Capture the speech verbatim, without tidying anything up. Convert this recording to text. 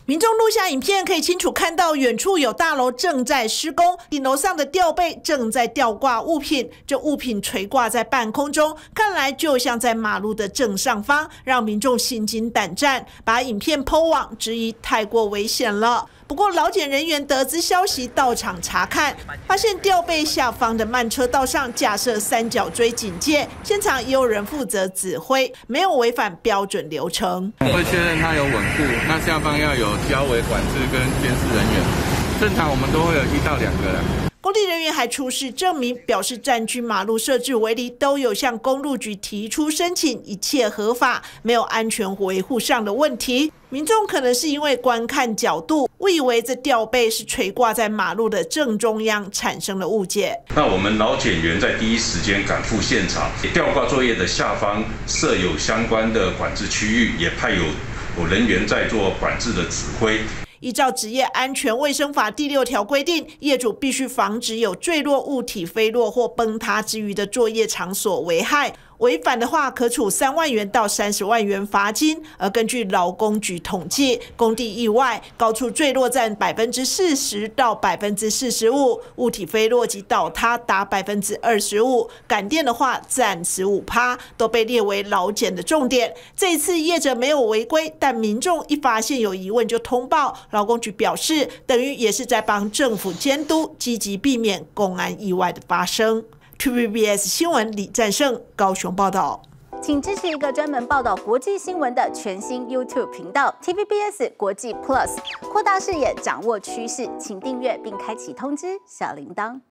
民众录下影片，可以清楚看到远处有大楼正在施工，顶楼上的吊背正在吊挂物品，这物品垂挂在半空中，看来就像在马路的正上方，让民众心惊胆战，把影片 po 网，质疑太过危险了。不过劳检人员得知消息到场查看，发现吊背下方的慢车道上架设三角锥警戒，现场也有人负责指挥，没有违反标准流程。 会确认它有稳固，那下方要有交维管制跟监视人员，正常我们都会有一到两个人。 工地人员还出示证明，表示占据马路设置围篱都有向公路局提出申请，一切合法，没有安全维护上的问题。民众可能是因为观看角度，误以为这吊背是垂挂在马路的正中央，产生了误解。 那我们劳检员在第一时间赶赴现场，吊挂作业的下方设有相关的管制区域，也派有有人员在做管制的指挥。 依照职业安全卫生法第六条规定，业主必须防止有坠落物体飞落或崩塌之余的作业场所危害。违反的话，可处三万元到三十万元罚金。而根据劳工局统计，工地意外高处坠落占百分之四十到百分之四十五，物体飞落及倒塌达百分之二十五，感电的话占十五趴，都被列为劳检的重点。这一次业者没有违规，但民众一发现有疑问就通报，劳工局表示，等于也是在帮政府监督，积极避免公安意外的发生。T V B S 新闻李战胜高雄报道， 请支持一个专门报道国际新闻的全新 YouTube 频道 T V B S 国际 Plus， 扩大视野，掌握趋势，请订阅并开启通知小铃铛。